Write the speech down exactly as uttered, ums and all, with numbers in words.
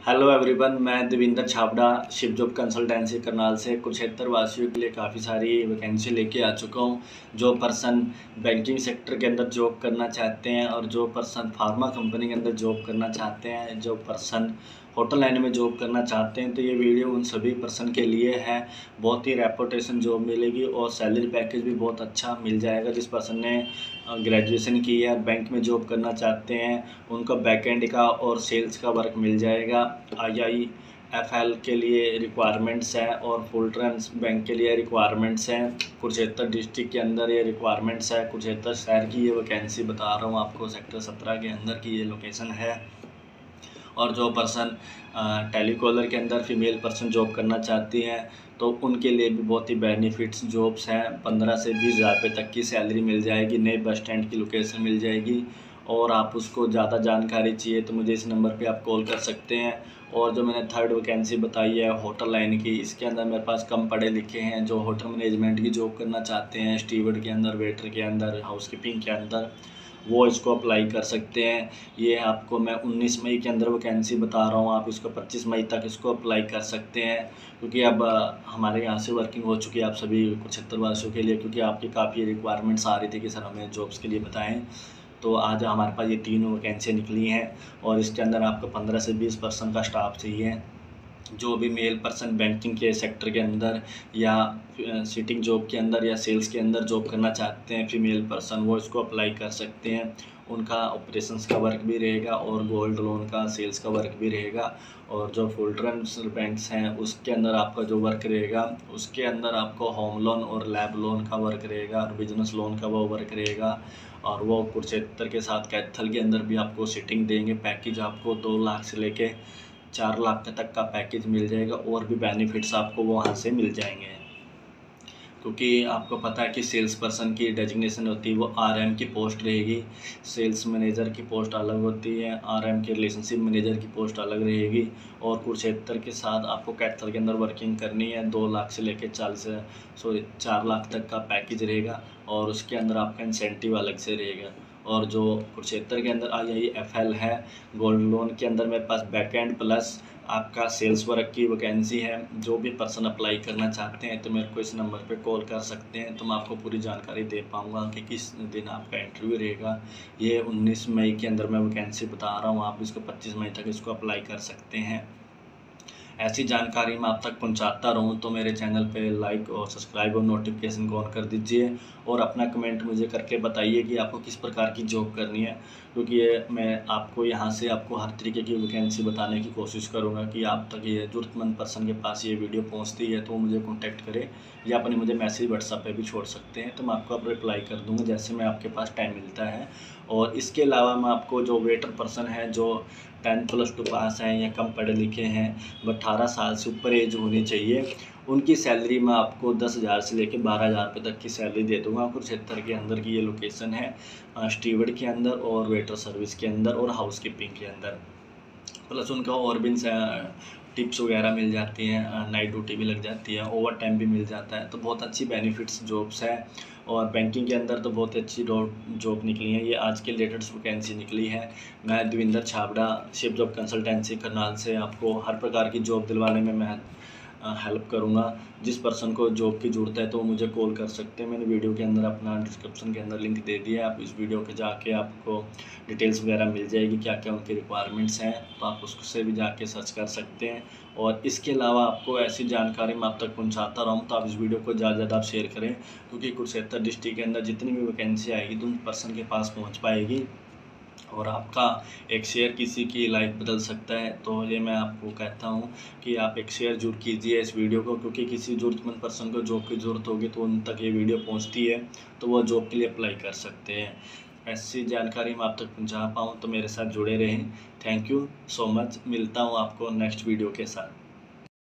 Hello everyone, मैं Devinder Chhabra Shiv job consultancy Karnal से कुरुक्षेत्र वासियों के लिए काफ़ी सारी वैकेंसी लेके आ चुका हूँ। जो पर्सन बैंकिंग सेक्टर के अंदर जॉब करना चाहते हैं और जो पर्सन फार्मा कंपनी के अंदर जॉब करना चाहते हैं, जो पर्सन होटल लाइन में जॉब करना चाहते हैं, तो ये वीडियो उन सभी पर्सन के लिए है। बहुत ही रेपुटेशन जॉब मिलेगी और सैलरी पैकेज भी बहुत अच्छा मिल जाएगा। जिस पर्सन ने ग्रेजुएशन की है, बैंक में जॉब करना चाहते हैं, उनका बैकएंड का और सेल्स का वर्क मिल जाएगा। आई आई एफ एल के लिए रिक्वायरमेंट्स है और फुलटरन्स बैंक के लिए रिक्वायरमेंट्स हैं। कुरुक्षेत्र डिस्ट्रिक्ट के अंदर ये रिक्वायरमेंट्स है। कुरुक्षेत्र शहर की ये वैकेंसी बता रहा हूँ आपको, सेक्टर सत्रह के अंदर की ये लोकेशन है। और जो पर्सन टेलीकॉलर के अंदर फीमेल पर्सन जॉब करना चाहती हैं, तो उनके लिए भी बहुत ही बेनिफिट्स जॉब्स हैं। पंद्रह से बीस हज़ार रुपये तक की सैलरी मिल जाएगी। नए बस स्टैंड की लोकेशन मिल जाएगी। और आप उसको ज़्यादा जानकारी चाहिए तो मुझे इस नंबर पे आप कॉल कर सकते हैं। और जो मैंने थर्ड वैकेंसी बताई है होटल लाइन की, इसके अंदर मेरे पास कम पढ़े लिखे हैं जो होटल मैनेजमेंट की जॉब करना चाहते हैं, स्टीवर्ड के अंदर, वेटर के अंदर, हाउसकीपिंग के अंदर, वो इसको अप्लाई कर सकते हैं। ये आपको मैं उन्नीस मई के अंदर वैकेंसी बता रहा हूँ, आप इसको पच्चीस मई तक इसको अप्लाई कर सकते हैं। क्योंकि अब हमारे यहाँ से वर्किंग हो चुकी है आप सभी कुरुक्षेत्र वासियों के लिए, क्योंकि आपकी काफ़ी रिक्वायरमेंट्स आ रही थी कि सर हमें जॉब्स के लिए बताएं। तो आज हमारे पास ये तीनों वैकेंसियाँ निकली हैं और इसके अंदर आपको पंद्रह से बीस परसेंट का स्टाफ चाहिए। जो भी मेल पर्सन बैंकिंग के सेक्टर के अंदर या सिटिंग जॉब के अंदर या सेल्स के अंदर जॉब करना चाहते हैं फीमेल पर्सन, वो इसको अप्लाई कर सकते हैं। उनका ऑपरेशंस का वर्क भी रहेगा और गोल्ड लोन का सेल्स का वर्क भी रहेगा। और जो फुलटरन्स बैंक्स हैं उसके अंदर आपका जो वर्क रहेगा, उसके अंदर आपको होम लोन और लैब लोन का वर्क रहेगा और बिजनेस लोन का वो वर्क रहेगा। और वो कुरुक्षेत्र के साथ कैथल के अंदर भी आपको सिटिंग देंगे। पैकेज आपको दो लाख से लेके चार लाख तक का पैकेज मिल जाएगा और भी बेनिफिट्स आपको वहाँ से मिल जाएंगे। क्योंकि आपको पता है कि सेल्स पर्सन की डेजिग्नेशन होती है वो आर एम की पोस्ट रहेगी, सेल्स मैनेजर की पोस्ट अलग होती है, आर एम की रिलेशनशिप मैनेजर की पोस्ट अलग रहेगी। और कुरुक्षेत्र के साथ आपको कैथल के अंदर वर्किंग करनी है। दो लाख से लेकर चालीस सॉरी चार लाख तक का पैकेज रहेगा और उसके अंदर आपका इंसेंटिव अलग से रहेगा। और जो कुरुक्षेत्र के अंदर आई आई एफ एल है, गोल्ड लोन के अंदर मेरे पास बैकएंड प्लस आपका सेल्स वर्क की वैकेंसी है। जो भी पर्सन अप्लाई करना चाहते हैं तो मेरे को इस नंबर पे कॉल कर सकते हैं, तो मैं आपको पूरी जानकारी दे पाऊँगा कि किस दिन आपका इंटरव्यू रहेगा। ये उन्नीस मई के अंदर मैं वैकेंसी बता रहा हूँ, आप इसको पच्चीस मई तक इसको अप्लाई कर सकते हैं। ऐसी जानकारी मैं आप तक पहुंचाता रहूं तो मेरे चैनल पे लाइक और सब्सक्राइब और नोटिफिकेशन को ऑन कर दीजिए। और अपना कमेंट मुझे करके बताइए कि आपको किस प्रकार की जॉब करनी है, क्योंकि ये मैं आपको यहाँ से आपको हर तरीके की वैकेंसी बताने की कोशिश करूँगा कि आप तक ये ज़रूरतमंद पर्सन के पास ये वीडियो पहुँचती है तो मुझे कॉन्टैक्ट करें या अपने मुझे मैसेज व्हाट्सएप पे भी छोड़ सकते हैं, तो मैं आपको अब रिप्लाई कर दूँगा जैसे मैं आपके पास टाइम मिलता है। और इसके अलावा मैं आपको जो वेटर पर्सन है जो टेंथ प्लस टू पास हैं या कम पढ़े लिखे हैं, अठारह साल से ऊपर एज होनी चाहिए, उनकी सैलरी मैं आपको दस हज़ार से लेकर बारह हज़ार रुपये तक की सैलरी दे दूंगा। कुरुक्षेत्र के अंदर की ये लोकेशन है, स्टीवर्ड के अंदर और वेटर सर्विस के अंदर और हाउसकीपिंग के अंदर। प्लस उनका और भी टिप्स वगैरह मिल जाती हैं, नाइट ड्यूटी भी लग जाती है, ओवर टाइम भी मिल जाता है, तो बहुत अच्छी बेनिफिट्स जॉब्स है। और बैंकिंग के अंदर तो बहुत अच्छी जॉब निकली है। ये आज के लेटेस्ट वैकेंसी निकली है। मैं देविंदर छाबड़ा शिव जॉब कंसल्टेंसी करनाल से आपको हर प्रकार की जॉब दिलवाने में मैं हेल्प करूंगा। जिस पर्सन को जॉब की ज़रूरत है तो वो मुझे कॉल कर सकते हैं। मैंने वीडियो के अंदर अपना डिस्क्रिप्शन के अंदर लिंक दे दिया है, आप इस वीडियो के जाके आपको डिटेल्स वगैरह मिल जाएगी क्या क्या उनकी रिक्वायरमेंट्स हैं, तो आप उससे भी जाके सर्च कर सकते हैं। और इसके अलावा आपको ऐसी जानकारी मैं आप तक पहुंचाता रहूँ तो आप इस वीडियो को ज़्यादा से ज़्यादा शेयर करें, क्योंकि कुरुक्षेत्र डिस्ट्रिक्ट के अंदर जितनी भी वैकेंसी आएगी तो उन पर्सन के पास पहुँच पाएगी और आपका एक शेयर किसी की लाइफ बदल सकता है। तो ये मैं आपको कहता हूँ कि आप एक शेयर जरूर कीजिए इस वीडियो को, क्योंकि किसी ज़रूरतमंद पर्सन को जॉब की ज़रूरत होगी तो उन तक ये वीडियो पहुँचती है तो वो जॉब के लिए अप्लाई कर सकते हैं। ऐसी जानकारी मैं आप तक पहुँचा पाऊँ तो मेरे साथ जुड़े रहें। Thank you so much. मिलता हूँ आपको नेक्स्ट वीडियो के साथ।